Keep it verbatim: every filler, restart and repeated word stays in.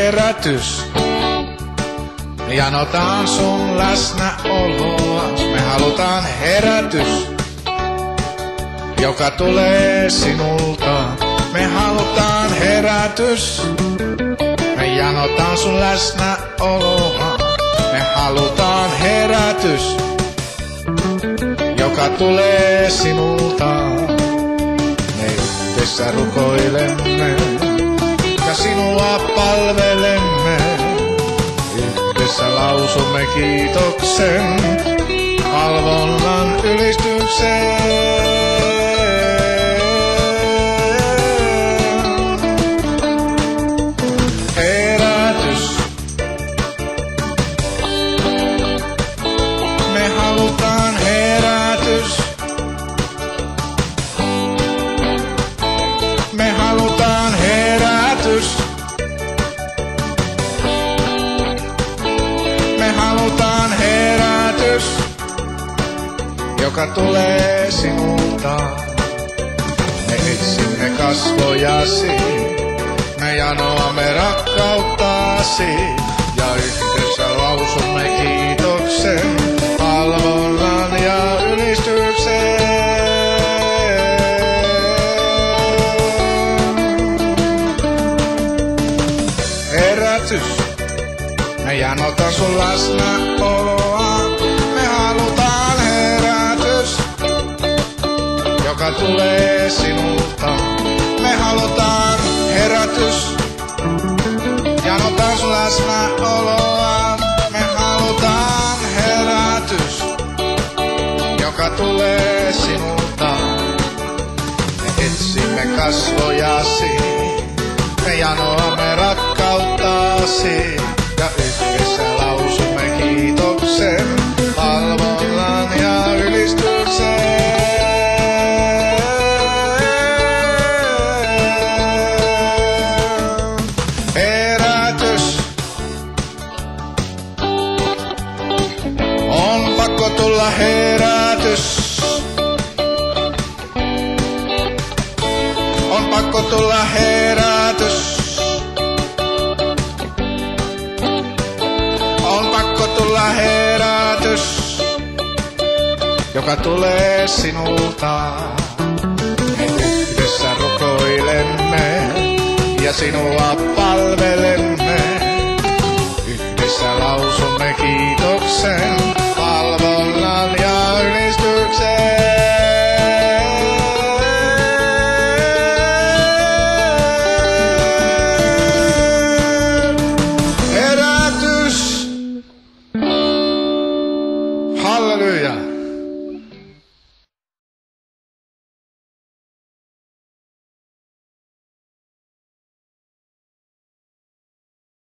herätys. Me janotaan sun läsnäoloa. Me halutaan herätys, joka tulee sinulta. Me halutaan herätys. Me janotaan sun läsnäoloa. Me halutaan herätys, joka tulee sinulta. Me yhdessä rukoilemme ja sinua palvelemme. Yhdessä lausumme kiitoksen, palvonnan ylistyksen. Herätys. Me halutaan herätys. Me halutaan herätys. Me halutaan herätys, joka tulee sinulta. Me etsimme kasvojasi, me janoamme rakkauttasi ja yhdessä lausumme kiitoksen, palvonnan ja ylistyksen. Herätys. Me janotaan sun läsnäoloa. Me halutaan herätys, joka tulee sinulta. Me halutaan herätys, janotaan sun läsnäoloa. Me halutaan herätys, joka tulee sinulta. Me etsimme kasvojasi, me janoamme rakkauttasi ja yhdessä lausumme kiitoksen, palvonnan ja ylistyksen. Herätys. On pakko tulla herätys. On pakko tulla herätys. On pakko tulla herätys, joka tulee sinulta. Me yhdessä rukoilemme ja sinua palvelemme. Yhdessä lausumme kiitoksen, palvonnan ja ylistyksen. Herätys. Halleluja.